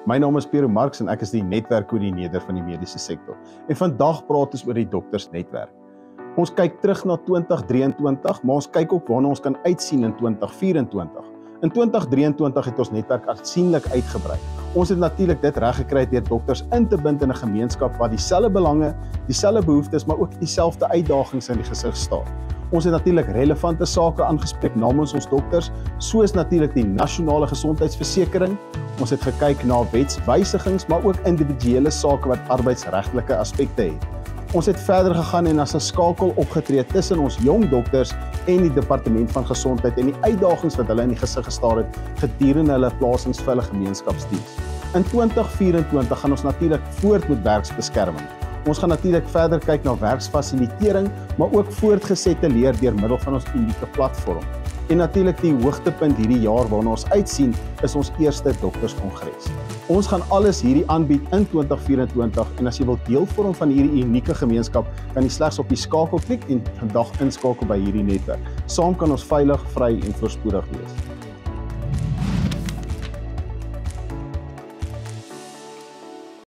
My naam is Pero Marx en ek is die netwerkkoördineerder van die mediese sektor. En vandag praat ons oor die Doktersnetwerk. Ons kyk terug na 2023, maar ons kyk ook waarna ons kan uitsien in 2024. In 2023 het ons netwerk aansienlik uitgebrei. Ons het natuurlik dit reg gekry deur dokters in te bind in 'n gemeenskap wat dieselfde belange, dieselfde behoeftes, maar ook dieselfde uitdagings in die gesig staar. Ons het natuurlik relevante sake aangespreek namens ons dokters, soos natuurlik die nasionale gesondheidsversekering. Ons het gekyk na wetswysigings, maar ook individuele sake wat arbeidsregtelike aspekte het. Ons het verder gegaan en as 'n skakel opgetree tussen ons jong dokters en die departement van gesondheid en die uitdagings wat hulle in die gesig gestaar het gedurende hulle plasings vir hulle gemeenskapsdiens. In 2024 gaan ons natuurlik voort met werksbeskerming. Ons gaan natuurlik verder kyk na werksfasilitering, maar ook voortgesette leer deur middel van ons unieke platform. En natuurlik die hoogtepunt hierdie jaar waarna ons uitsien is ons eerste dokterskongres. Ons gaan alles hierdie aanbied in 2024 en as jy wil deel vorm van hierdie unieke gemeenskap, kan jy slegs op die skakel klik en vandag inskakel by hierdie netwerk. Saam kan ons veilig, vry en voorspoedig wees.